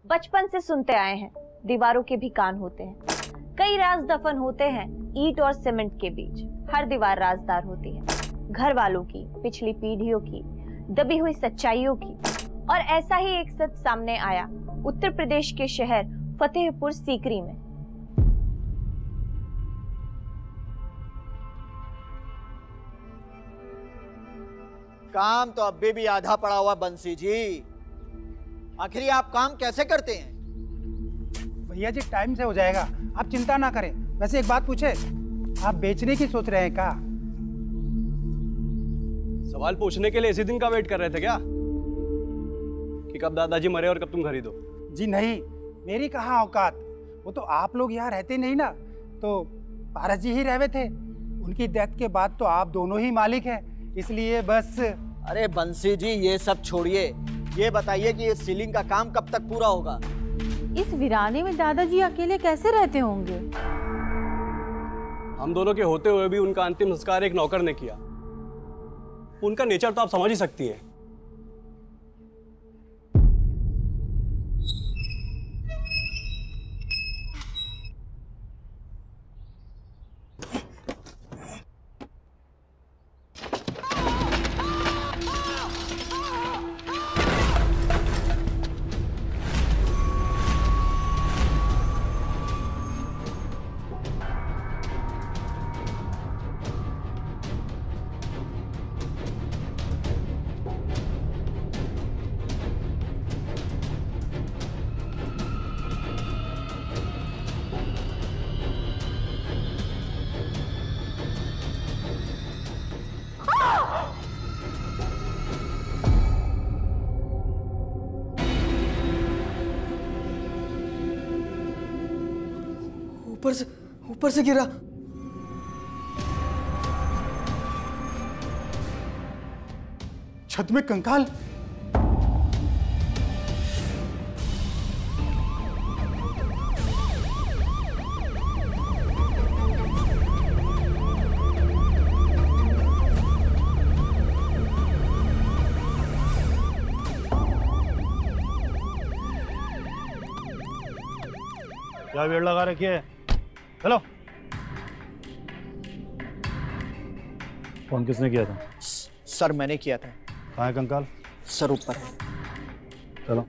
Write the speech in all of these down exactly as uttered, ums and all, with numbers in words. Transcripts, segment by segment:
बचपन से सुनते आए हैं, दीवारों के भी कान होते हैं। कई राज दफन होते हैं ईंट और सीमेंट के बीच। हर दीवार राजदार होती है, घर वालों की, पिछली पीढ़ियों की, दबी हुई सच्चाइयों की। और ऐसा ही एक सच सामने आया उत्तर प्रदेश के शहर फतेहपुर सीकरी में। काम तो अभी भी आधा पड़ा हुआ बंसी जी। आखिर आप काम कैसे करते हैं? भैया जी टाइम से हो जाएगा, आप चिंता ना करें। वैसे एक बात पूछे, आप बेचने की सोच रहे हैं क्या? सवाल पूछने के लिए इसी दिन का वेट कर रहे थे क्या कि कब दादाजी मरे और कब तुम खरीदो? जी नहीं, मेरी कहाँ औकात। वो तो आप लोग यहाँ रहते नहीं ना, तो पारस जी ही रहते थे। उनकी डेथ के बाद तो आप दोनों ही मालिक हैं, इसलिए बस। अरे बंसी जी ये सब छोड़िए, ये बताइए कि ये सीलिंग का काम कब तक पूरा होगा? इस वीराने में दादाजी अकेले कैसे रहते होंगे? हम दोनों के होते हुए भी उनका अंतिम संस्कार एक नौकर ने किया। उनका नेचर तो आप समझ ही सकती हैं। ऊपर से ऊपर से गिरा। छत में कंकाल। क्या भीड़ लगा रखी है? चलो। फोन किसने किया था? सर मैंने किया था। कहाँ है कंकाल? सर ऊपर है। चलो।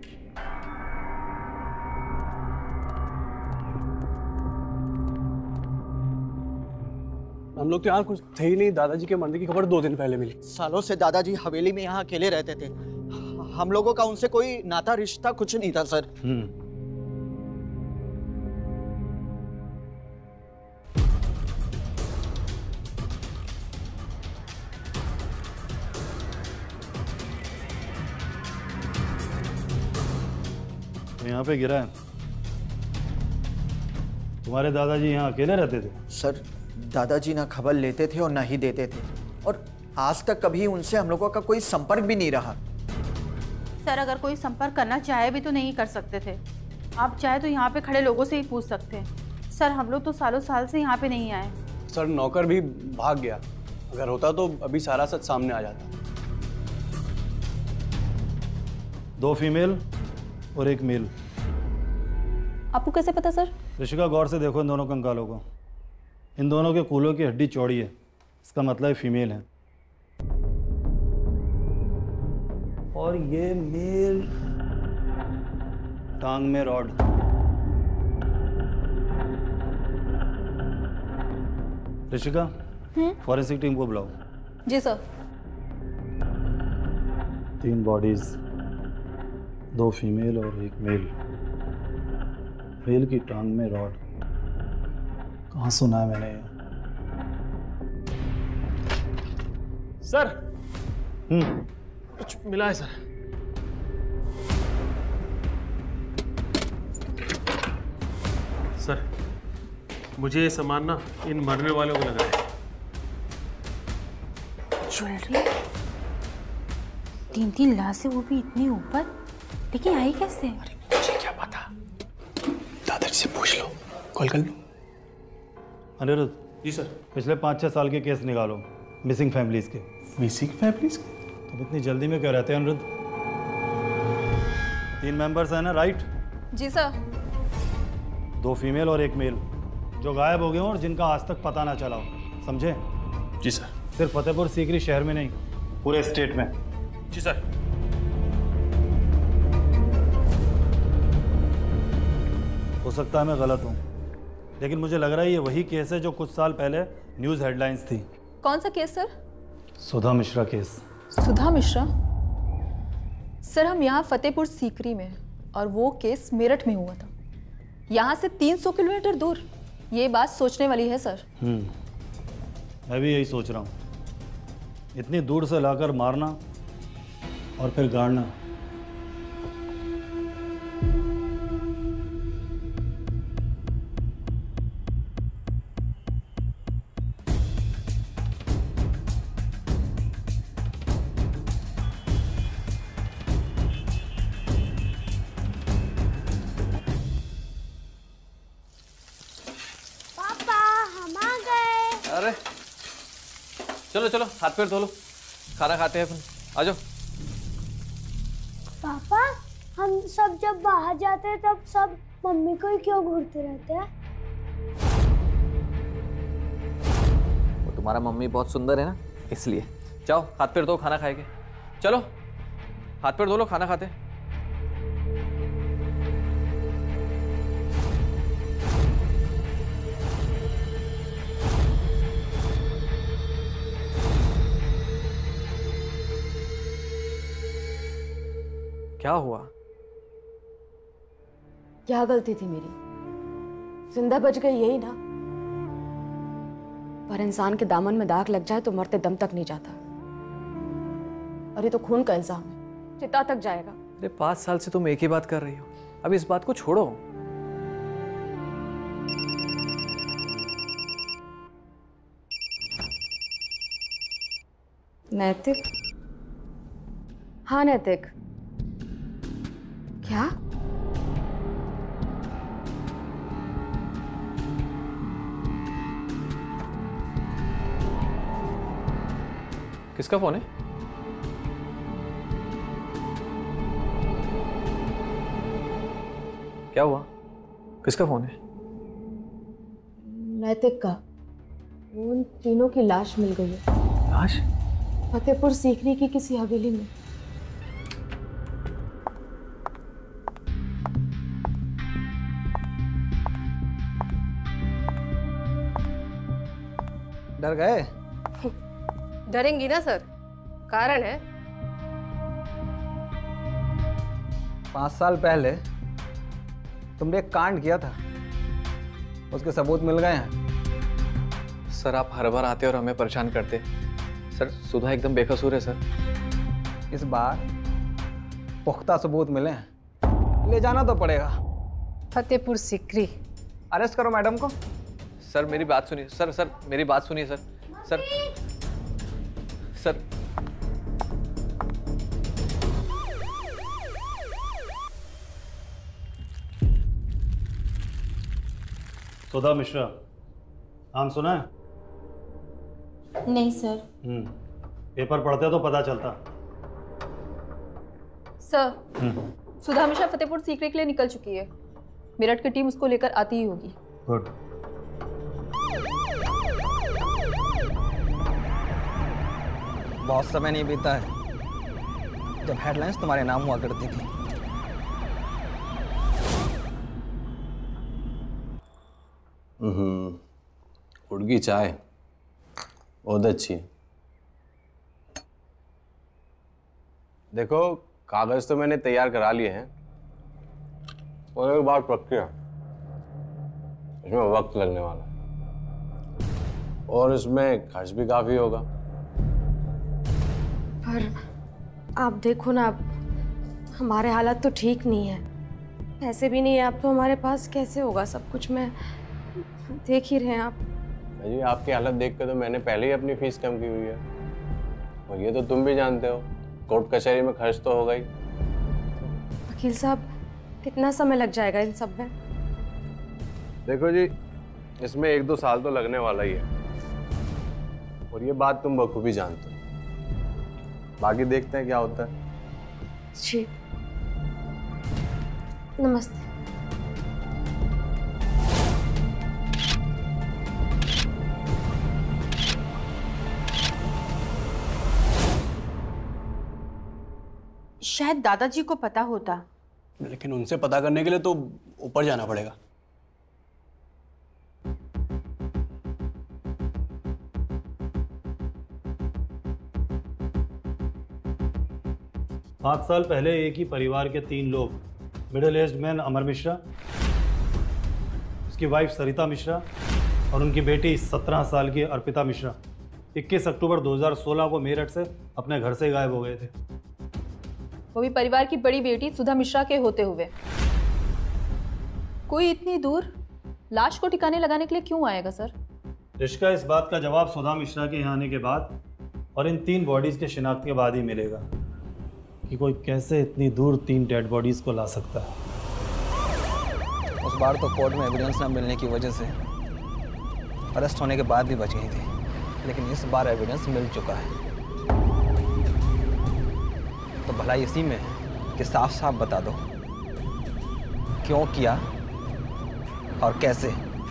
हम लोग तो यहाँ कुछ थे ही नहीं। दादाजी के मरने की खबर दो दिन पहले मिली। सालों से दादाजी हवेली में यहाँ अकेले रहते थे। हम लोगों का उनसे कोई नाता रिश्ता कुछ नहीं था सर। हम्म यहाँ पे गिरा है। तुम्हारे दादाजी यहाँ अकेले रहते थे? सर दादाजी ना खबर लेते थे और ना ही देते थे, और आज तक कभी उनसे हम लोगों का कोई संपर्क भी नहीं रहा। सर अगर कोई संपर्क करना चाहे भी तो नहीं कर सकते थे। आप चाहे तो यहाँ पे खड़े लोगों से ही पूछ सकते हैं। सर हम लोग तो सालों साल से यहाँ पे नहीं आए। सर नौकर भी भाग गया। अगर होता तो अभी सारा सच सामने आ जाता। दो फीमेल और एक मेल। आपको कैसे पता सर? ऋषिका गौर से देखो इन दोनों कंकालों को। इन दोनों के कूलों की हड्डी चौड़ी है, इसका मतलब फीमेल है। और ये मेल टांग में रॉड। ऋषिका फॉरेंसिक टीम को बुलाओ। जी सर। तीन बॉडीज, दो फीमेल और एक मेल। मेल की टांग में रॉड। कहाँ सुना है मैंने ये? सर हम्म कुछ मिला है सर। सर मुझे ये सामान ना इन मरने वालों को लगा है। ज्वेलरी, तीन तीन लाशें, वो भी इतनी ऊपर, लेकिन आई कैसे? अरे मुझे क्या पता, दादाजी से पूछ लो, कॉल कर लो। अनिरुद्ध जी सर। पिछले पाँच छः साल के केस निकालो मिसिंग फैमिलीज के। मिसिंग फैमिलीज के? तुम इतनी जल्दी में क्यों रहते हैं अनिरुद्ध? तीन मेंबर्स हैं ना, राइट? जी सर। दो फीमेल और एक मेल जो गायब हो गए हों और जिनका आज तक पता ना चला हो, समझे? जी सर। सिर्फ फतेहपुर सीकरी शहर में नहीं, पूरे स्टेट में। जी सर। हो सकता है मैं गलत हूँ, लेकिन मुझे लग रहा है ये वही केस है जो कुछ साल पहले न्यूज़ हेडलाइंस थी। कौन सा case sir? Sudha Mishra case. Sudha Mishra? Sir हम यहाँ फतेहपुर सीकरी में हैं और वो केस मेरठ में हुआ था, यहाँ से तीन सौ किलोमीटर दूर। ये बात सोचने वाली है सर। हम्म, मैं भी यही सोच रहा हूँ। इतनी दूर से लाकर मारना और फिर गाड़ना। अरे चलो चलो हाथ पैर धो लो, खाना खाते हैं अपन। आ जाओ। पापा हम सब जब बाहर जाते हैं तब सब मम्मी को ही क्यों घूरते रहते हैं? वो तुम्हारा मम्मी बहुत सुंदर है ना, इसलिए। जाओ हाथ पैर धो, खाना खाएंगे। चलो हाथ पैर धो लो, खाना खाते हैं। क्या हुआ? क्या गलती थी मेरी? जिंदा बच गई यही ना, पर इंसान के दामन में दाग लग जाए तो मरते दम तक नहीं जाता। और ये तो खून का इल्जाम है, चिता तक जाएगा। अरे पाँच साल से तुम एक ही बात कर रही हो, अब इस बात को छोड़ो। नैतिक? हाँ नैतिक। क्या? किसका फोन है? क्या हुआ? किसका फोन है? नैतिक का। उन तीनों की लाश मिल गई है। लाश? फतेहपुर सीकरी की किसी हवेली में। डर गए? डरेंगी ना सर, कारण है। पांच साल पहले तुमने एक कांड किया था, उसके सबूत मिल गए हैं। सर आप हर बार आते और हमें परेशान करते। सर सुधा एकदम बेकसूर है सर। इस बार पुख्ता सबूत मिले हैं, ले जाना तो पड़ेगा। फतेहपुर सीकरी। अरेस्ट करो मैडम को। सर मेरी बात सुनिए। सर सर मेरी बात सुनिए sir. Sir sir Sudha Mishra नाम सुना है? नहीं सर। हम्म, पेपर पढ़ते तो पता चलता। सर सुधा मिश्रा फतेहपुर सीकरी के लिए निकल चुकी है, मेरठ की टीम उसको लेकर आती ही होगी। गुड। बहुत समय नहीं बीता है जब हेडलाइंस तुम्हारे नाम हुआ करती थी। हम्म, उड़गी चाय बहुत अच्छी है। देखो कागज तो मैंने तैयार करा लिए हैं, और एक बात पक्की है, इसमें वक्त लगने वाला है और इसमें खर्च भी काफी होगा। पर आप देखो ना, अब हमारे हालात तो ठीक नहीं है, पैसे भी नहीं है अब तो हमारे पास, कैसे होगा सब कुछ? मैं देख ही रहे हैं आप। जी आपकी हालत देख कर तो मैंने पहले ही अपनी फीस कम की हुई है, और ये तो तुम भी जानते हो, कोर्ट कचहरी में खर्च तो होगा ही। वकील साहब कितना समय लग जाएगा इन सब में? देखो जी, इसमें एक दो साल तो लगने वाला ही है, और ये बात तुम बखूबी जानते हो। बाकी देखते हैं क्या होता है। जी नमस्ते। शायद दादाजी को पता होता। लेकिन उनसे पता करने के लिए तो ऊपर जाना पड़ेगा। पाँच साल पहले एक ही परिवार के तीन लोग, middle aged man Amar Mishra, उसकी वाइफ सरिता मिश्रा और उनकी बेटी सत्रह साल की अर्पिता मिश्रा, इक्कीस अक्टूबर दो हज़ार सोलह को मेरठ से अपने घर से गायब हो गए थे। वो भी परिवार की बड़ी बेटी सुधा मिश्रा के होते हुए। कोई इतनी दूर लाश को ठिकाने लगाने के लिए क्यों आएगा सर? रिश्का इस बात का जवाब सुधा मिश्रा के यहाँ आने के बाद और इन तीन बॉडीज के शिनाख्त के बाद ही मिलेगा कि कोई कैसे इतनी दूर तीन डेड बॉडीज को ला सकता है। उस बार तो कोर्ट में एविडेंस न मिलने की वजह से अरेस्ट होने के बाद भी बच गई थी, लेकिन इस बार एविडेंस मिल चुका है। तो भलाई इसी में है कि साफ साफ बता दो क्यों किया और कैसे।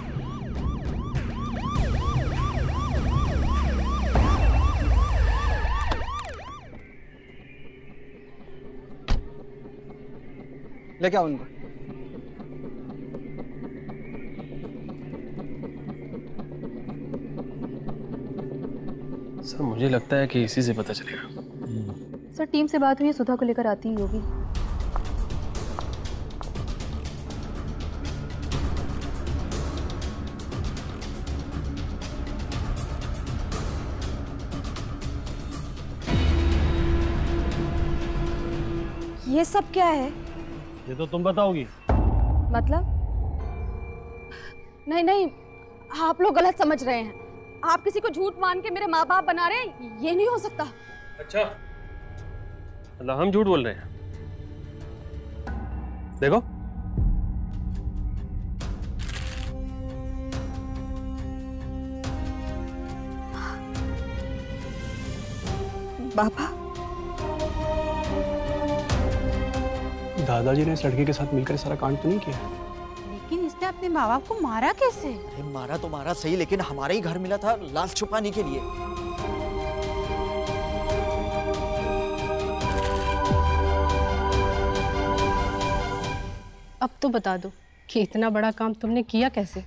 लेके आओ उनको। सर मुझे लगता है कि इसी से पता चलेगा। सर टीम से बात हुई है, सुधा को लेकर आती ही होगी। ये सब क्या है? ये तो तुम बताओगी। मतलब? नहीं नहीं, आप लोग गलत समझ रहे हैं। आप किसी को झूठ मान के मेरे माँ बाप बना रहे हैं, ये नहीं हो सकता। अच्छा, मतलब हम झूठ बोल रहे हैं? देखो बाबा, दादाजी ने इस लड़के के साथ मिलकर सारा कांड तो नहीं किया? लेकिन इसने अपने माँ बाप को मारा कैसे? अरे मारा तो मारा सही, लेकिन हमारा ही घर मिला था लाश छुपाने के लिए। अब तो बता दो कि इतना बड़ा काम तुमने किया कैसे?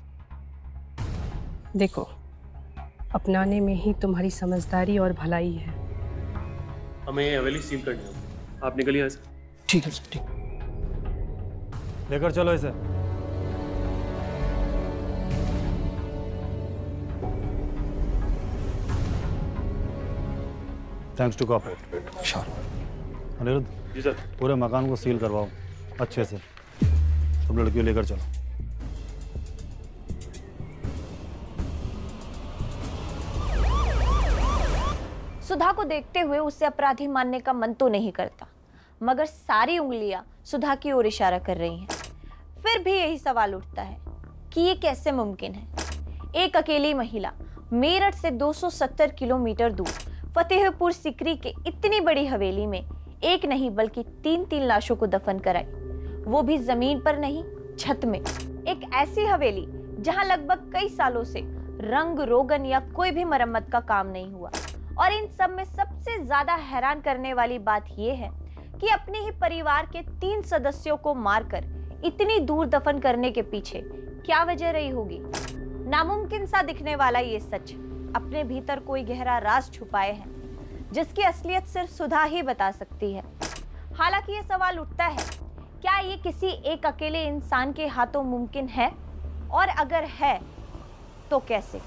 देखो, अपनाने में ही तुम्हारी समझदारी और भलाई है। हमें ये हवेली सील करनी होगी, आप निकलिए यहाँ से। ठीक है सर, ठीक। लेकर चलो इसे। Thanks to cooperate. Sure. Aniruddh ji sir. पूरे मकान को सील करवाओ अच्छे से। तुम लड़कियों लेकर चलो। सुधा को देखते हुए उसे अपराधी मानने का मन तो नहीं करता, मगर सारी उंगलियां सुधा की ओर इशारा कर रही हैं। फिर भी यही सवाल उठता है कि ये कैसे मुमकिन है? एक अकेली महिला मेरठ से दो सौ सत्तर किलोमीटर दूर फतेहपुर सिकरी के इतनी बड़ी हवेली में एक नहीं बल्कि तीन तीन लाशों को दफन कराई, वो भी जमीन पर नहीं, छत में। एक ऐसी हवेली जहां लगभग कई सालों से रंग रोगन या कोई भी मरम्मत का काम नहीं हुआ। और इन सब में सबसे ज्यादा हैरान करने वाली बात यह है कि अपने ही परिवार के तीन सदस्यों को मारकर इतनी दूर दफन करने के पीछे क्या वजह रही होगी? नामुमकिन सा दिखने वाला ये सच अपने भीतर कोई गहरा राज छुपाए है, जिसकी असलियत सिर्फ सुधा ही बता सकती है। हालांकि ये सवाल उठता है, क्या ये किसी एक अकेले इंसान के हाथों मुमकिन है? और अगर है तो कैसे?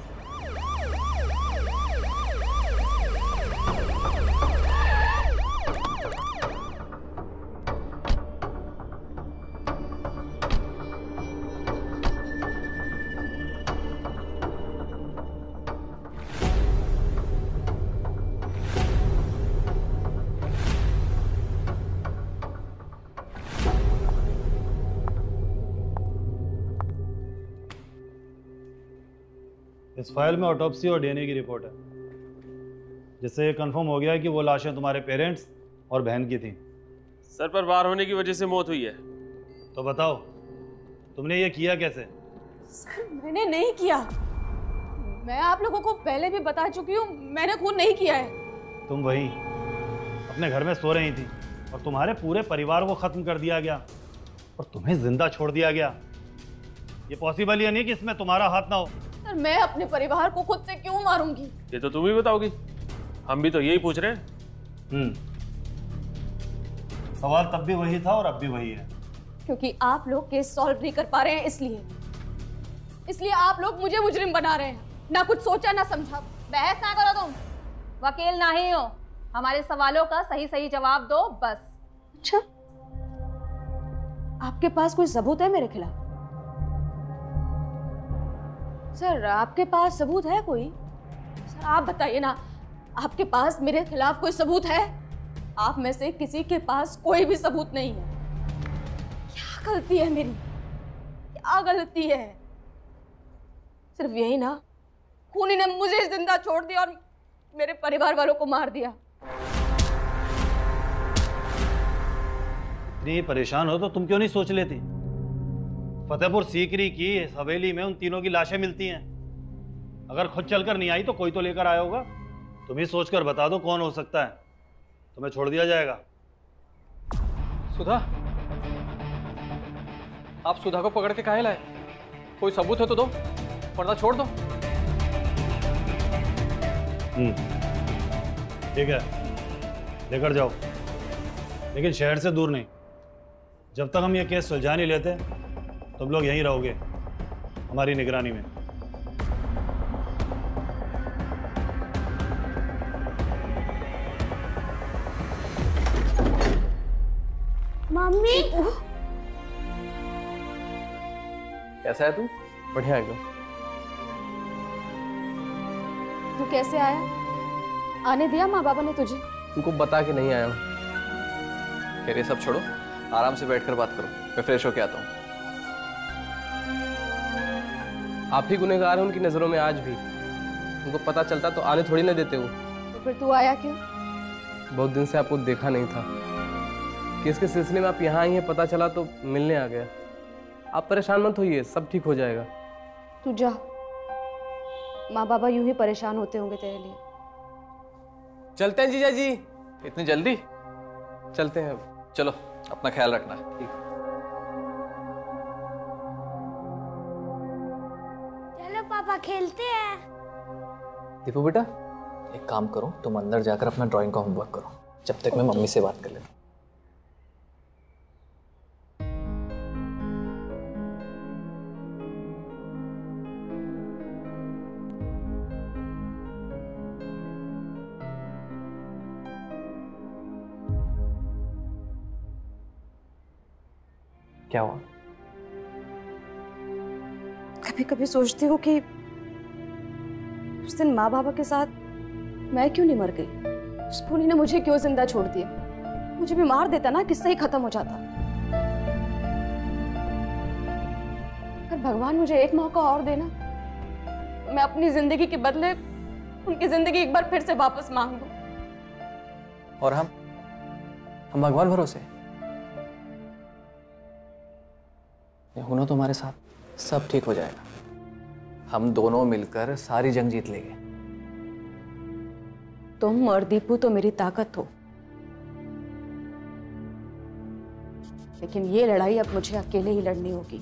इस फाइल में ऑटोप्सी और डीएनए की रिपोर्ट है, जिससे ये कंफर्म हो गया है कि वो लाशें तुम्हारे पेरेंट्स और बहन की थी। सर पर वार होने की वजह से मौत हुई है। तो बताओ, तुमने ये किया कैसे? सर मैंने नहीं किया। मैं आप लोगों को पहले भी बता चुकी हूँ, मैंने खून नहीं किया है। तुम वहीं अपने घर में सो रही थी और तुम्हारे पूरे परिवार को खत्म कर दिया गया और तुम्हें जिंदा छोड़ दिया गया। ये पॉसिबल ही नहीं कि इसमें तुम्हारा हाथ ना हो। सर मैं अपने परिवार को खुद से क्यों मारूंगी? ये तो तुम ही बताओगी, हम भी तो यही पूछ रहे हैं। हम्म, सवाल तब भी वही था और अब भी वही है। क्योंकि आप लोग केस सॉल्व नहीं कर पा रहे हैं, इसलिए इसलिए आप लोग मुझे मुजरिम बना रहे हैं। ना कुछ सोचा ना समझा। बहस ना करो, तुम वकील नहीं हो, हमारे सवालों का सही सही जवाब दो बस। अच्छा, आपके पास कोई सबूत है मेरे खिलाफ? सर आपके पास सबूत है कोई? सर आप बताइए ना, आपके पास मेरे खिलाफ कोई सबूत है? आप में से किसी के पास कोई भी सबूत नहीं है। क्या गलती है मेरी? क्या गलती है? सिर्फ यही ना, खूनी ने मुझे जिंदा छोड़ दिया और मेरे परिवार वालों को मार दिया। इतनी परेशान हो तो तुम क्यों नहीं सोच लेती? फतेहपुर सीकरी की हवेली में उन तीनों की लाशें मिलती हैं। अगर खुद चलकर नहीं आई तो कोई तो लेकर आया होगा। तुम ही सोचकर बता दो कौन हो सकता है, तुम्हें छोड़ दिया जाएगा। सुधा, आप सुधा को पकड़ के काहे लाए? कोई सबूत है तो दो, वरना छोड़ दो। हम्म, ठीक है, लेकर जाओ, लेकिन शहर से दूर नहीं। जब तक हम ये केस सुलझा नहीं लेते तुम लोग यहीं रहोगे हमारी निगरानी में। मम्मी, कैसा है तू? बढ़िया एकदम। तू कैसे आया? आने दिया माँ बाबा ने तुझे? तुमको बता के नहीं आया हूँ। खैर ये सब छोड़ो, आराम से बैठकर बात करो, मैं फ्रेश होके आता हूँ। आप ही गुनहगार हैं उनकी नजरों में आज भी। उनको पता चलता तो आने थोड़ी ना देते हो। तो फिर तू आया क्यों? बहुत दिन से आपको देखा नहीं था। केस के सिलसिले में आप यहाँ आई हैं, पता चला तो मिलने आ गया। आप परेशान मत होइए, सब ठीक हो जाएगा। तू जा, माँ बाबा यूं ही परेशान होते होंगे तेरे लिए। चलते हैं जीजा जी। इतनी जल्दी? चलते हैं। चलो, अपना ख्याल रखना। चलो पापा खेलते हैं। दीपू बेटा, एक काम करो, तुम अंदर जाकर अपना ड्राइंग का होमवर्क करो, जब तक मैं मम्मी से बात कर लेता हूँ। क्या हुआ? कभी कभी सोचती हूँ कि उस दिन माँ बाबा के साथ मैं क्यों नहीं मर गई। उस खूनी ने मुझे क्यों जिंदा छोड़ दिया? मुझे भी मार देता ना, किस्सा ही खत्म हो जाता। अगर भगवान मुझे एक मौका और देना, मैं अपनी जिंदगी के बदले उनकी जिंदगी एक बार फिर से वापस मांग लूं। और हम हम भगवान भरोसे हूं ना तुम्हारे साथ, सब ठीक हो जाएगा। हम दोनों मिलकर सारी जंग जीत लेंगे। तुम और दीपू तो मेरी ताकत हो, लेकिन ये लड़ाई अब मुझे अकेले ही लड़नी होगी।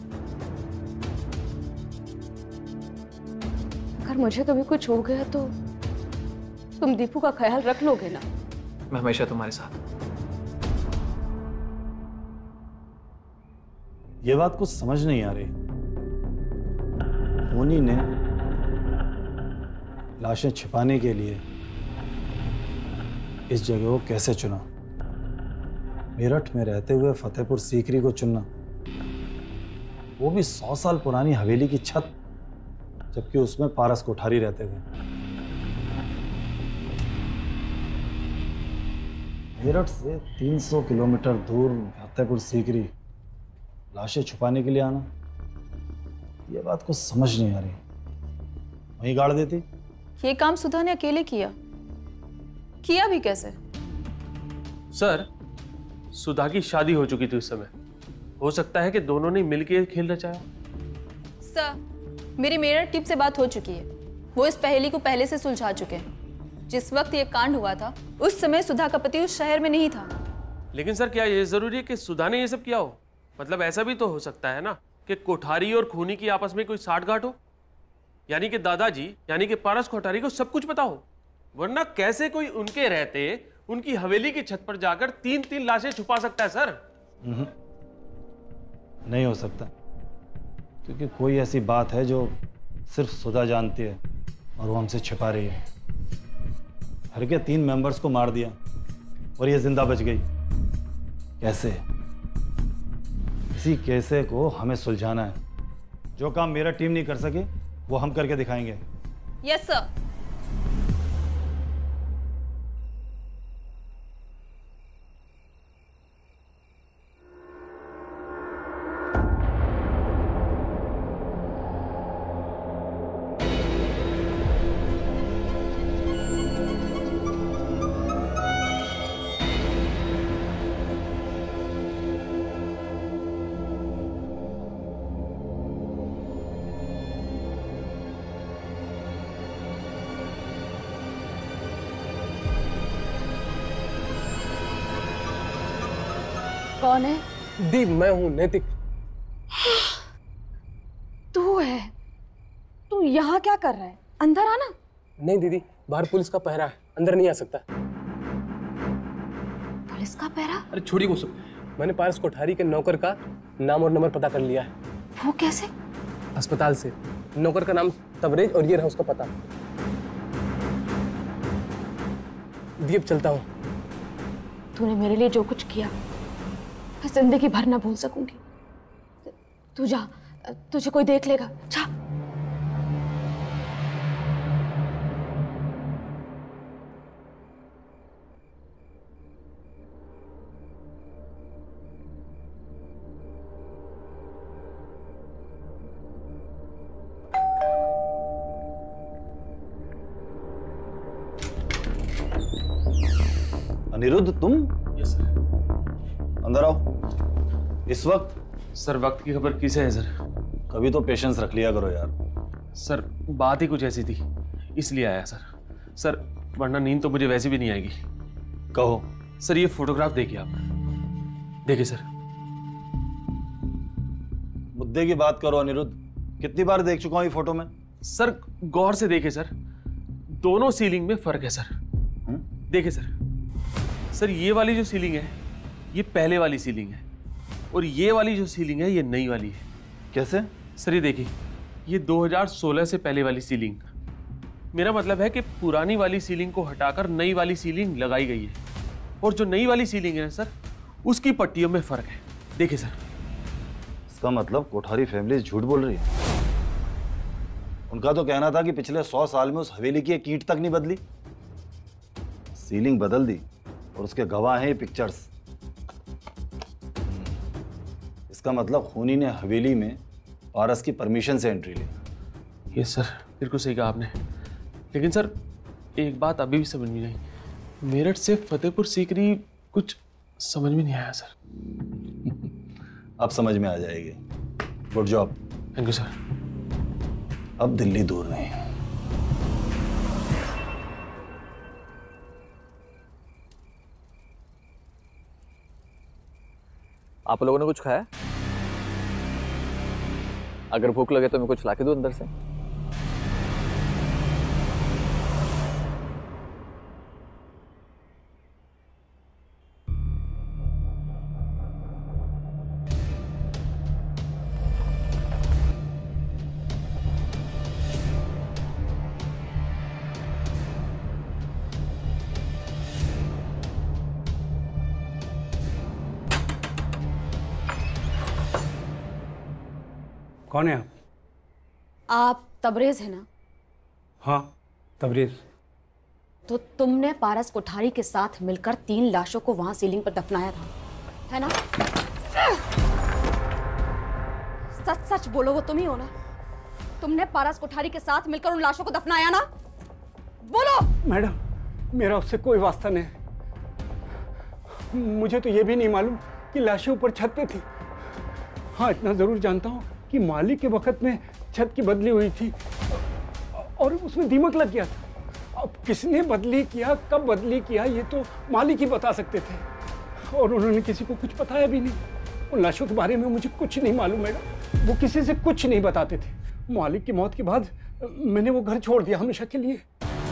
अगर मुझे कभी कुछ हो गया तो तुम दीपू का ख्याल रख लोगे ना? मैं हमेशा तुम्हारे साथ। ये बात कुछ समझ नहीं आ रही। खूनी ने लाशें छिपाने के लिए इस जगह को कैसे चुना? मेरठ में रहते हुए फतेहपुर सीकरी को चुनना, वो भी सौ साल पुरानी हवेली की छत, जबकि उसमें पारस कोठारी रहते थे। मेरठ से तीन सौ किलोमीटर दूर फतेहपुर सीकरी लाशें छुपाने के लिए आना, ये बात कुछ समझ नहीं आ रही। वहीं गाड़ देती। ये काम सुधा ने अकेले किया किया भी कैसे? सर, सुधा की शादी हो चुकी थी उस समय। हो सकता है कि दोनों ने मिलकर खेल रचाया। सर, मेरी मेरठ टीम से बात हो चुकी है। वो इस पहेली को पहले से सुलझा चुके हैं। जिस वक्त ये कांड हुआ था उस समय सुधा का पति उस शहर में नहीं था। लेकिन सर क्या ये जरूरी है कि सुधा ने ये सब किया हो? मतलब ऐसा भी तो हो सकता है ना कि कोठारी और खूनी की आपस में कोई साठगांठ हो, यानी कि दादाजी यानी कि पारस कोठारी को सब कुछ पता हो, वरना कैसे कोई उनके रहते उनकी हवेली की छत पर जाकर तीन तीन लाशें छुपा सकता है सर? नहीं हो सकता, क्योंकि कोई ऐसी बात है जो सिर्फ सुधा जानती है और वो हमसे छिपा रही है। हर के तीन मेंबर्स को मार दिया और ये जिंदा बच गई, कैसे? इसी कैसे को हमें सुलझाना है। जो काम मेरा टीम नहीं कर सके वो हम करके दिखाएंगे। Yes sir. कौन है? दी, मैं हूं नैतिक। तू है? तू यहाँ क्या कर रहा है? अंदर आना। नहीं दीदी, बाहर पुलिस का पहरा है, अंदर नहीं आ सकता। पुलिस का पहरा? अरे छोड़िए वो सब। मैंने पारस कोठारी के नौकर का नाम और नंबर पता कर लिया है। वो कैसे? अस्पताल से। नौकर का नाम तबरेज और ये रहा उसका पता। दी अब चलता हूँ। तूने मेरे लिए जो कुछ किया मैं जिंदगी भर ना भूल सकूंगी। तू जा, तुझे कोई देख लेगा। जा। अनिरुद्ध, तुम? Yes sir. अंदर आओ। इस वक्त? सर वक्त की खबर किसे है सर? कभी तो पेशेंस रख लिया करो यार। सर बात ही कुछ ऐसी थी, इसलिए आया सर। सर वरना नींद तो मुझे वैसे भी नहीं आएगी। कहो। सर ये फोटोग्राफ देखिए आप। देखिए सर। मुद्दे की बात करो अनिरुद्ध। कितनी बार देख चुका हूं ये फोटो में? सर गौर से देखिए सर, दोनों सीलिंग में फर्क है सर। देखिए सर, सर ये वाली जो सीलिंग है ये पहले वाली सीलिंग है और ये वाली जो सीलिंग है ये नई वाली है। कैसे? सर ये देखिए, ये दो हज़ार सोलह से पहले वाली सीलिंग, मेरा मतलब है कि पुरानी वाली सीलिंग को हटाकर नई वाली सीलिंग लगाई गई है और जो नई वाली सीलिंग है सर उसकी पट्टियों में फर्क है। देखिए सर। इसका मतलब कोठारी फैमिली झूठ बोल रही है। उनका तो कहना था कि पिछले सौ साल में उस हवेली की एक ईंट तक नहीं बदली। सीलिंग बदल दी और उसके गवाह हैं ये पिक्चर्स। इसका मतलब खूनी ने हवेली में पारस की परमिशन से एंट्री ली। यस सर, बिल्कुल सही कहा आपने। लेकिन सर एक बात अभी भी समझ में नहीं, मेरठ से फतेहपुर सीकरी कुछ समझ में नहीं आया सर। अब समझ में आ जाएगी। Good job. Thank you sir. अब दिल्ली दूर नहीं। आप लोगों ने कुछ खाया? अगर भूख लगे तो मैं कुछ लाके दूं अंदर से? कौन है आप? आप तबरेज है ना? हाँ तबरेज। तो तुमने पारस कोठारी के साथ मिलकर तीन लाशों को वहां सीलिंग पर दफनाया था, है ना? सच सच बोलो, वो तुम ही हो ना? तुमने पारस कोठारी के साथ मिलकर उन लाशों को दफनाया ना? बोलो। मैडम मेरा उससे कोई वास्ता नहीं। मुझे तो ये भी नहीं मालूम कि लाशें ऊपर छत पे थी। हाँ इतना जरूर जानता हूँ कि मालिक के वक्त में छत की बदली हुई थी और उसमें दीमक लग गया था। अब किसने बदली किया, कब बदली किया, ये तो मालिक ही बता सकते थे। और उन्होंने किसी को कुछ बताया भी नहीं। उन लाशों के बारे में मुझे कुछ नहीं मालूम मैडम, वो किसी से कुछ नहीं बताते थे। मालिक की मौत के बाद मैंने वो घर छोड़ दिया हमेशा के लिए।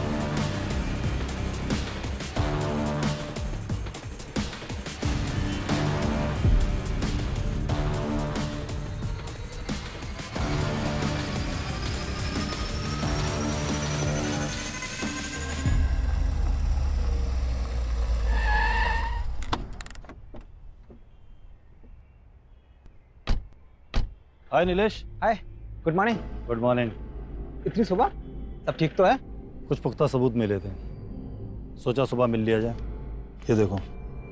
Hi Nilesh. Hi, good morning. Good morning. इतनी सुबह? सब ठीक तो है? कुछ पुख्ता सबूत मिले थे, सोचा सुबह मिल लिया जाए। ये देखो।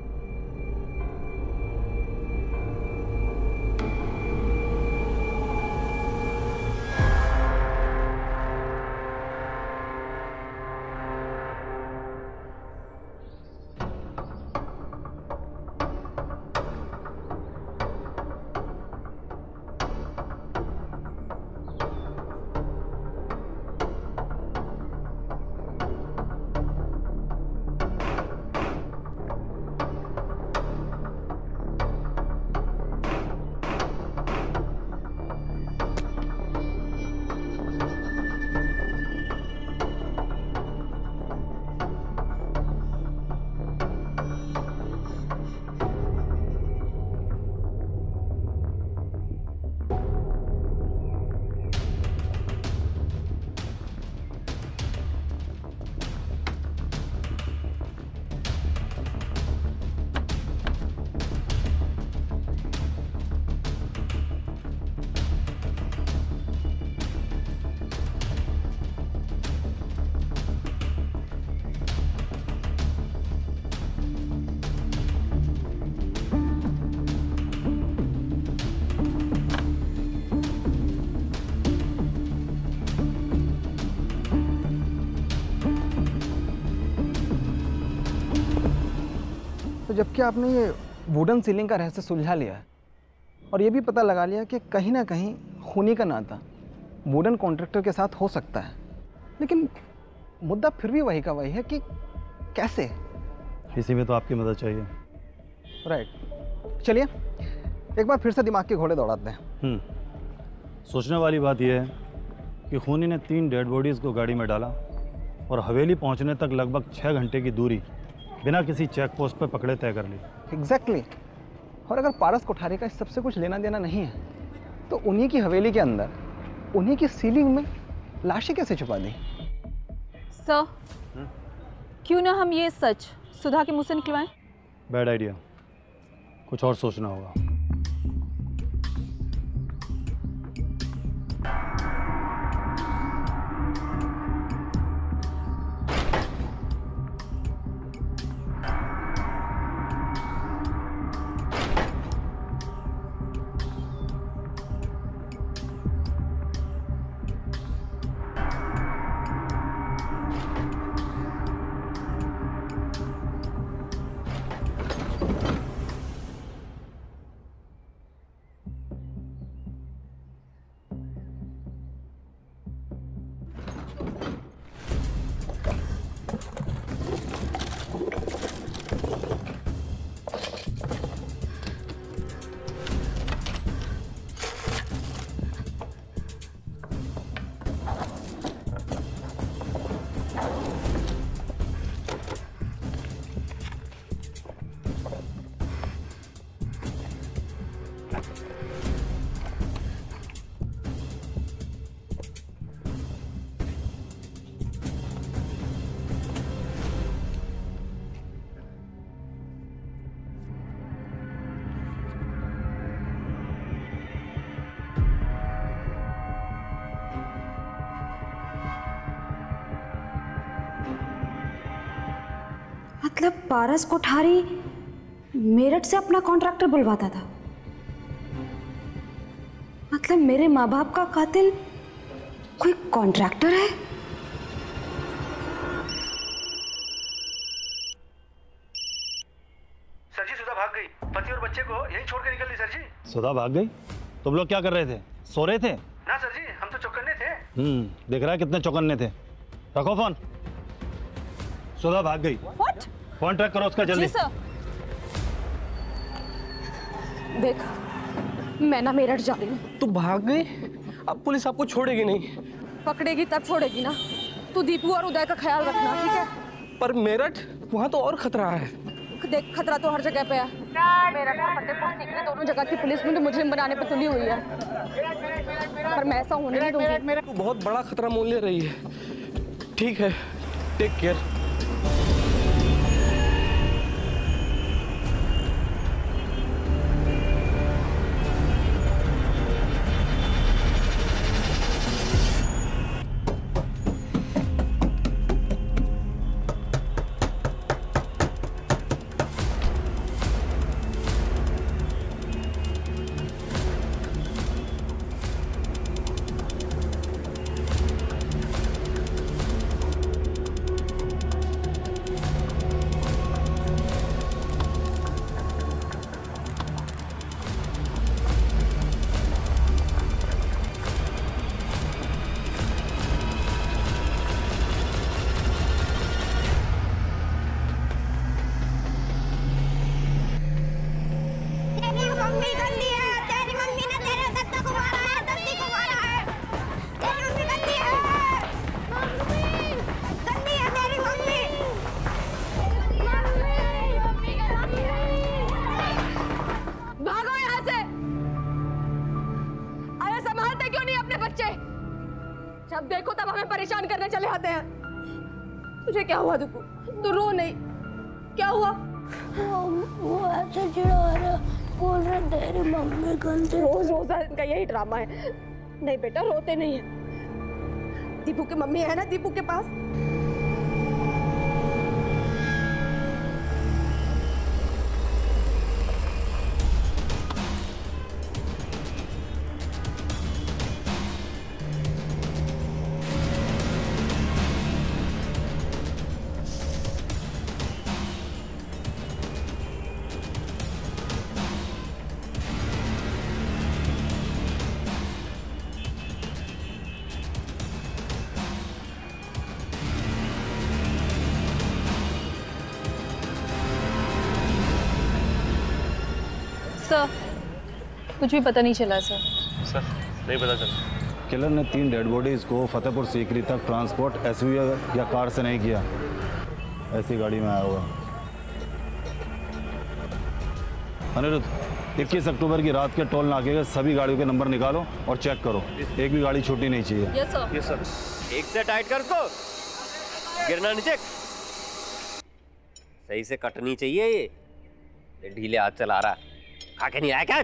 जबकि आपने ये वुडन सीलिंग का रहस्य सुलझा लिया है और ये भी पता लगा लिया कि कहीं ना कहीं खूनी का नाता वुडन कॉन्ट्रैक्टर के साथ हो सकता है, लेकिन मुद्दा फिर भी वही का वही है कि कैसे। इसी में तो आपकी मदद चाहिए। राइट, चलिए एक बार फिर से दिमाग के घोड़े दौड़ाते हैं। हम्म, सोचने वाली बात यह है कि खूनी ने तीन डेड बॉडीज़ को गाड़ी में डाला और हवेली पहुंचने तक लगभग छः घंटे की दूरी बिना किसी चेक पोस्ट पर पकड़े तय कर ली। Exactly exactly. और अगर पारस कोठारी का इस सबसे कुछ लेना देना नहीं है तो उन्हीं की हवेली के अंदर उन्हीं की सीलिंग में लाशें कैसे छुपा दी? सर, क्यों ना हम ये सच सुधा के मुंह से निकलवाएं? बैड आइडिया, कुछ और सोचना होगा। मतलब पारस कोठारी मेरठ से अपना कॉन्ट्रैक्टर बुलवाता था? मतलब मेरे माँ बाप का कातिल कोई कॉन्ट्रैक्टर है? सर जी, सुधा भाग गई। पति और बच्चे को यहीं छोड़ के निकल ली सर जी। सुधा भाग गई? तुम लोग क्या कर रहे थे? सो रहे थे? ना सर जी, हम तो चौकन्ने थे। हम्म, देख रहा है कितने चौकन्ने थे। रखो फोन। सुधा भाग गई। What? फोन ट्रैक करो उसका जल्दी। जी सर। देख, मैं ना मेरठ जा रही हूँ। तू भाग गई? अब पुलिस आपको छोड़ेगी नहीं। पकड़ेगी तब छोड़ेगी ना। तू दीपू और उदय का ख्याल रखना, ठीक है? पर मेरठ, वहाँ तो और खतरा है। देख, खतरा तो हर जगह पे है। मेरठ और फतेहपुर सीकरी दोनों जगह की पुलिस मुझे मुजरिम बनाने पे तुली हुई है, पर मैं ऐसा होने नहीं दूंगी। तू बहुत बड़ा खतरा मोल ले रही है। ठीक है, टेक केयर। जब देखो तब हमें परेशान करने चले आते हैं। तुझे क्या हुआ दीपू? तू रो नहीं। क्या हुआ? वो, वो ऐसे चिढ़ा रहा, बोल रहे तेरी मम्मी गंदी। रोज रोज इनका यही ड्रामा है। नहीं बेटा, रोते नहीं है। दीपू की मम्मी है ना दीपू के पास। सर, कुछ भी पता नहीं चला सर। सर, नहीं पता चला। किलर ने तीन डेड बॉडीज को फतेहपुर सीकरी तक ट्रांसपोर्ट एसयूवी या कार से नहीं किया, ऐसी गाड़ी में आया होगा। अनिरुद्ध, इक्कीस अक्टूबर की रात के टोल नाके के सभी गाड़ियों के नंबर निकालो और चेक करो, एक भी गाड़ी छूटनी नहीं चाहिए। Yes sir. Yes sir. एक से टाइट कर दो, गिरना नीचे। सही से कटनी चाहिए ये, ये ढीले हाथ चला रहा है। खाके नहीं आया क्या?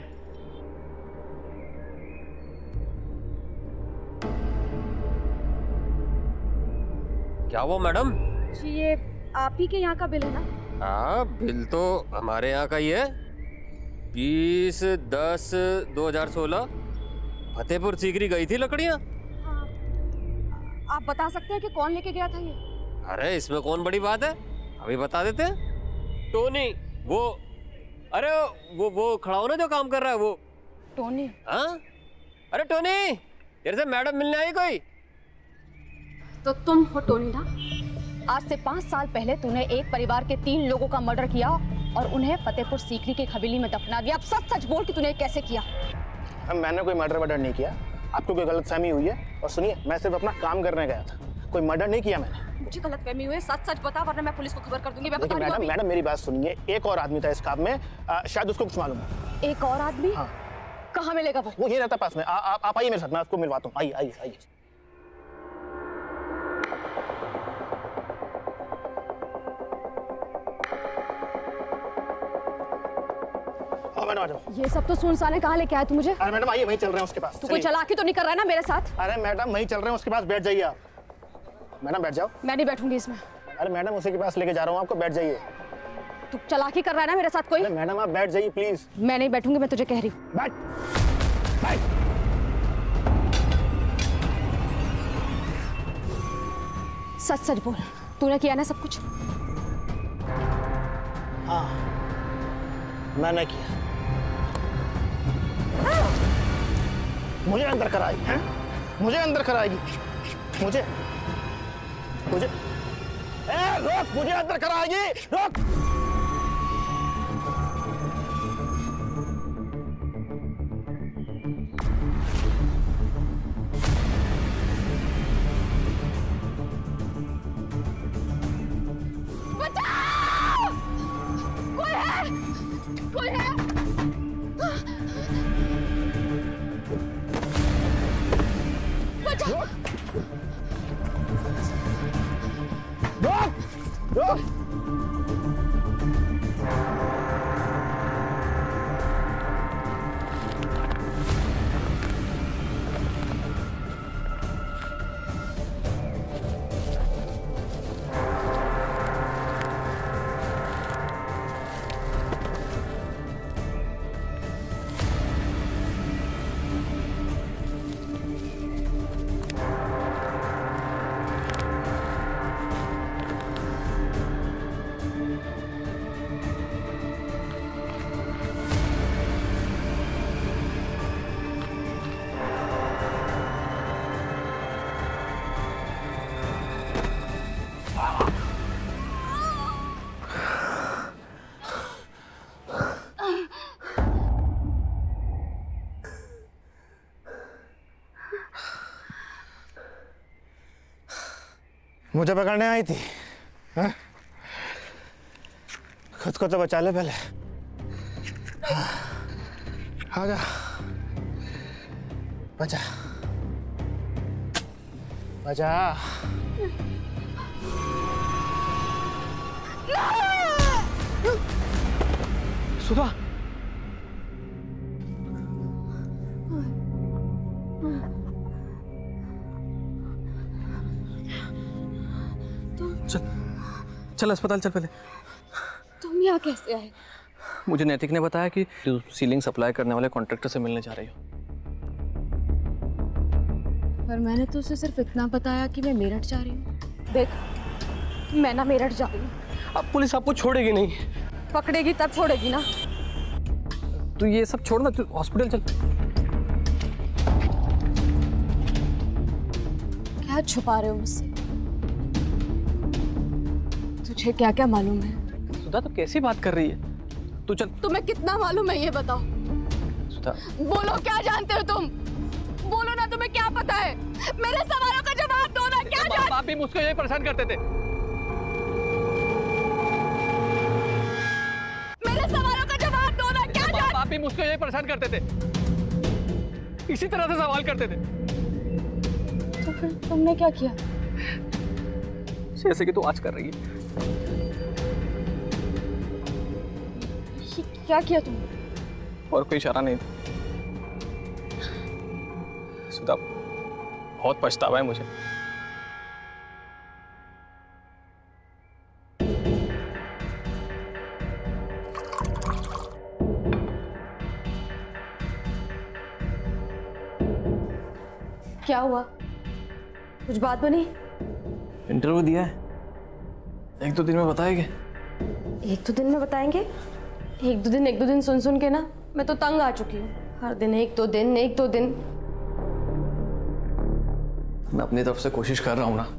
क्या वो मैडम? जी, ये आप ही के यहाँ का बिल है ना? हाँ, बिल तो हमारे यहाँ का ही है। बीस दस दो हजार सोलह फतेहपुर सीकरी गई थी लकड़ियाँ। हाँ। आप बता सकते हैं कि कौन लेके गया था ये? अरे इसमें कौन बड़ी बात है, अभी बता देते हैं। टोनी, वो अरे वो वो खड़ा हो ना जो काम कर रहा है वो। टोनी? हाँ, अरे टोनी, तेरे से मैडम मिलने आई कोई? तो तुम हो टोनी ना? आज से पाँच साल पहले तूने एक परिवार के तीन लोगों का मर्डर किया और उन्हें फतेहपुर सीकरी की हवेली में दफना दिया। अब सच सच बोल कि तूने कैसे किया? हम मैंने कोई मर्डर वर्डर नहीं किया, आपको कोई गलतफहमी हुई है। और सुनिए, मैं सिर्फ अपना काम करने गया था, कोई मर्डर नहीं किया मैंने। मुझे गलतफहमी हुई है, सच सच बता वरना मैं पुलिस को खबर कर दूंगी। मैं बता मैडम मैडम मेरी बात सुनिए, एक और आदमी था इस काम में, आ, शायद उसको कुछ मालूम है। एक और आदमी? हाँ। कहाँ मिलेगा वो? वो यही रहता पास में। आ, आ, आप आइए मेरे साथ, मैं आपको मिलवाता हूँ। आइए आइए आइए। ये सब तो सुनसाने कहाँ लेके आया तू मुझे? अरे मैडम आइए, वहीं चल रहे हैं उसके पास। तू कोई चालाकी तो नहीं कर रहा है ना मेरे साथ? अरे मैडम वहीं चल रहे हैं उसके पास, बैठ जाइए आप। मैडम बैठ जाओ। मैं नहीं बैठूंगी इसमें। अरे मैडम उसी के पास लेके जा रहा हूँ आपको, बैठ जाइए। तू चालाकी कर रहा है ना मेरे साथ कोई? अरे मैडम आप बैठ जाइए प्लीज। मैं नहीं बैठूंगी, मैं तुझे कह रही हूँ। बैठ बैठ। सच सच बोल, तूने किया ना सब कुछ? हाँ, मैंने किया। मुझे अंदर कराएगी हैं? मुझे अंदर कराएगी? मुझे मुझे ए, रोक, मुझे अंदर कराएगी, रोक। कोई है? बचाओ! रोक! रोक! मुझे पकड़ने आई थी, हाँ? खुद को तो बचा ले पहले। आ जा, बचा, बचा। सुधा, चल चल अस्पताल चल पहले। तुम यहाँ कैसे आए? मुझे नैतिक ने बताया कि तू सीलिंग सप्लाई करने वाले कॉन्ट्रैक्टर से मिलने जा रही हो। पर मैंने तो उसे सिर्फ इतना बताया कि मैं मेरठ जा रही हूँ। देख, मैं ना मेरठ जा रही हूँ। अब पुलिस आपको छोड़ेगी नहीं। पकड़ेगी तब छोड़ेगी ना। तू ये सब छोड़ ना, तू हॉस्पिटल चल। क्या छुपा रहे हो मुझसे? तुझे क्या क्या मालूम है? सुधा तो कैसी बात कर रही है? तू चल। तुम्हें कितना मालूम है ये बताओ। सुधा, बोलो क्या जानते हो तुम? बोलो ना, तुम्हें क्या पता है? मेरे सवालों का जवाब दो ना। क्या जान... बाप भी मुझको यही परेशान करते थे। मेरे सवालों का जवाब दो ना। क्या जान... बाप भी मुझको यही परेशान करते थे, इसी तरह से सवाल करते थे। तो फिर तुमने क्या किया? जैसे कि तू आज कर रही है। क्या किया तुमने? और कोई इशारा नहीं था। सुधा, बहुत पछतावा है मुझे। क्या हुआ? कुछ बात बनी? इंटरव्यू दिया है, एक दो दिन में बताएंगे। एक दो दिन में बताएंगे? एक दो दिन एक दो दिन सुन सुन के ना मैं तो तंग आ चुकी हूँ। हर दिन एक दो दिन एक दो दिन। मैं अपनी तरफ से कोशिश कर रहा हूँ ना।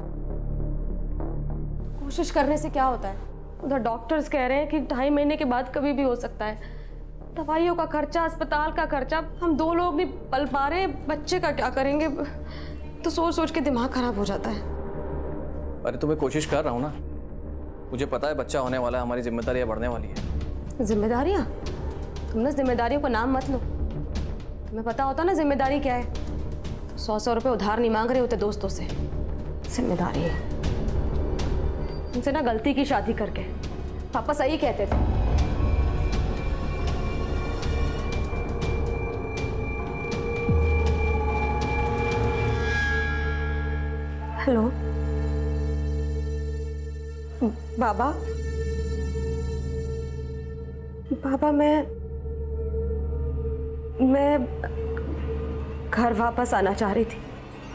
कोशिश करने से क्या होता है? उधर डॉक्टर्स कह रहे हैं कि ढाई महीने के बाद कभी भी हो सकता है। दवाइयों का खर्चा, अस्पताल का खर्चा, हम दो लोग नहीं पल पा रहे, बच्चे का क्या करेंगे? तो सोच सोच के दिमाग खराब हो जाता है। अरे तो मैं कोशिश कर रहा हूँ ना। मुझे पता है बच्चा होने वाला है, हमारी जिम्मेदारियाँ बढ़ने वाली है। जिम्मेदारियाँ? तुम ना जिम्मेदारियों का नाम मत लो। तुम्हें पता होता ना जिम्मेदारी क्या है? तो सौ सौ रुपए उधार नहीं मांग रहे होते दोस्तों से। जिम्मेदारी है उनसे ना गलती की शादी करके। पापा सही कहते थे। हेलो बाबा। बाबा, मैं मैं घर वापस आना चाह रही थी।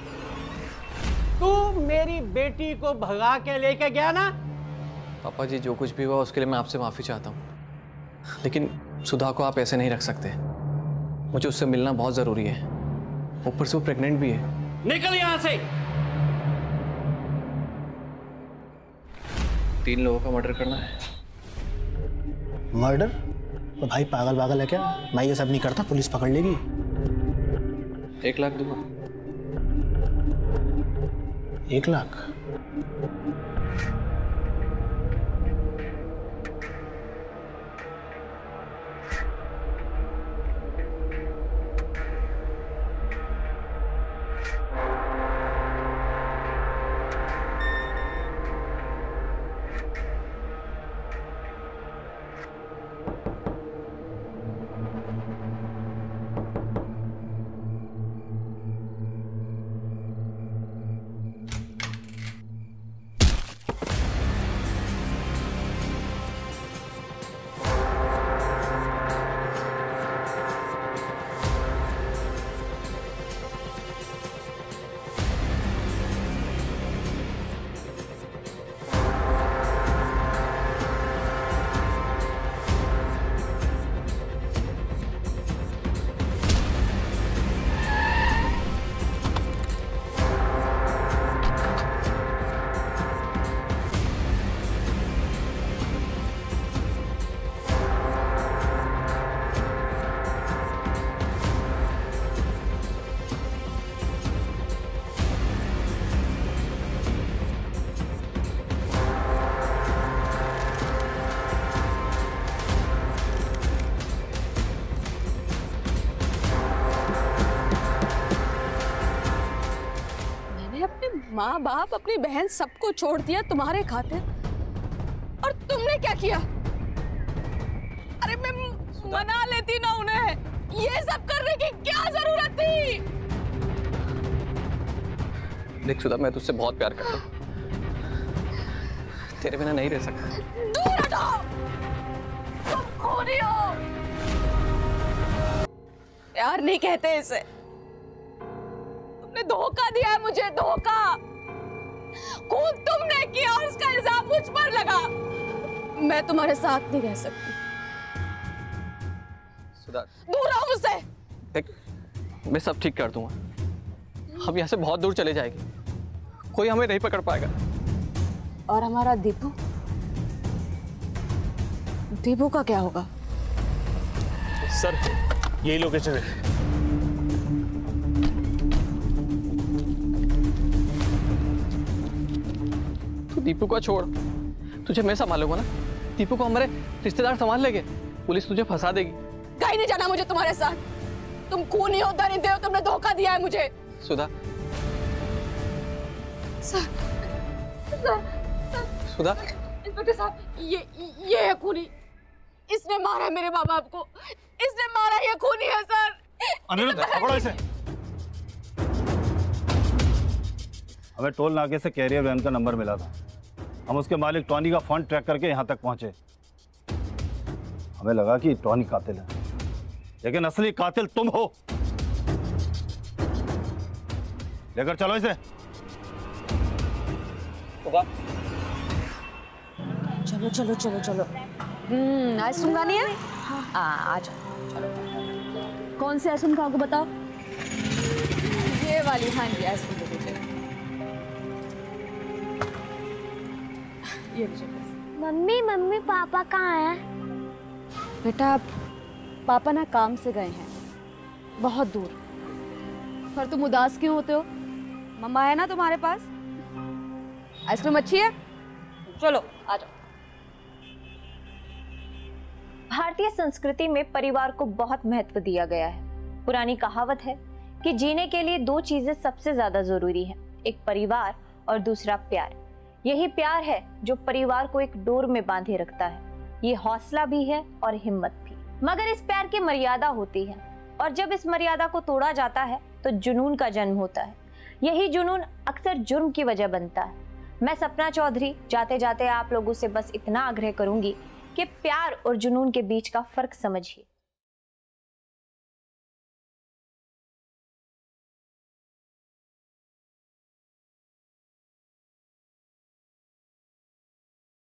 तू मेरी बेटी को भगा के लेके गया ना? पापा जी, जो कुछ भी हुआ उसके लिए मैं आपसे माफी चाहता हूँ, लेकिन सुधा को आप ऐसे नहीं रख सकते। मुझे उससे मिलना बहुत जरूरी है। ऊपर से वो प्रेग्नेंट भी है। निकल यहाँ से। तीन लोगों का मर्डर करना है। मर्डर? तो भाई पागल पागल है क्या? मैं ये सब नहीं करता, पुलिस पकड़ लेगी। एक लाख दूंगा। एक लाख? माँ बाप अपनी बहन सबको छोड़ दिया तुम्हारे खातिर, और तुमने क्या किया? अरे मैं मना लेती ना उन्हें, ये सब करने की क्या जरूरत थी? देख सुधा, मैं तुझसे बहुत प्यार करता हूँ, तेरे बिना नहीं रह सकता। दूर हटो, तुम खूनी हो। प्यार नहीं कहते इसे, तुमने धोखा दिया है मुझे, धोखा। खून तुमने किया और उसका इल्जाम मुझ पर लगा। मैं तुम्हारे साथ नहीं रह सकती। सुधा, दूर रहो मुझसे। देख, मैं सब ठीक कर दूंगा, हम यहाँ से बहुत दूर चले जाएंगे, कोई हमें नहीं पकड़ पाएगा। और हमारा दीपू, दीपू का क्या होगा? सर, यही लोकेशन है। तू दीपू को छोड़, तुझे मैं संभालूंगा ना। दीपू को हमारे रिश्तेदार संभाल लेंगे, पुलिस तुझे फंसा देगी। कहीं नहीं जाना मुझे तुम्हारे साथ। तुम खूनी हो, दरिंदे हो, तुमने धोखा दिया है मुझे। Sudha, sir, sir, Sudha, inspector साहब, ये ये है खूनी। इसने मारा है मेरे माँ बाप को, इसने मारा, ये खूनी है सर। अनिरुद्ध, पकड़ो इसे। हमें टोल नाके से कैरियर वैन का नंबर मिला था, हम उसके मालिक टॉनी का फोन ट्रैक करके यहाँ तक पहुंचे। हमें लगा कि टॉनी कातिल है, लेकिन असली कातिल तुम हो। लेकर चलो इसे। चलो चलो चलो चलो। हम्म, आइसक्रीम खानी है? हाँ, आ जाओ, चलो। कौन सी आइसक्रीम खाओगे बताओ? ये वाली। हाँ जी, आइसक्रीम दे दीजिए। ये मम्मी मम्मी पापा कहाँ हैं? बेटा, पापा ना काम से गए हैं बहुत दूर। पर तुम उदास क्यों होते हो? मम्मा है ना तुम्हारे पास। आइसक्रीम अच्छी है, चलो आ जाओ। भारतीय संस्कृति में परिवार को बहुत महत्व दिया गया है। पुरानी कहावत है कि जीने के लिए दो चीजें सबसे ज्यादा जरूरी हैं, एक परिवार और दूसरा प्यार। यही प्यार है जो परिवार को एक डोर में बांधे रखता है। ये हौसला भी है और हिम्मत भी। मगर इस प्यार की मर्यादा होती है, और जब इस मर्यादा को तोड़ा जाता है तो जुनून का जन्म होता है। यही जुनून अक्सर जुर्म की वजह बनता है। मैं सपना चौधरी जाते जाते आप लोगों से बस इतना आग्रह करूंगी कि प्यार और जुनून के बीच का फर्क समझिए।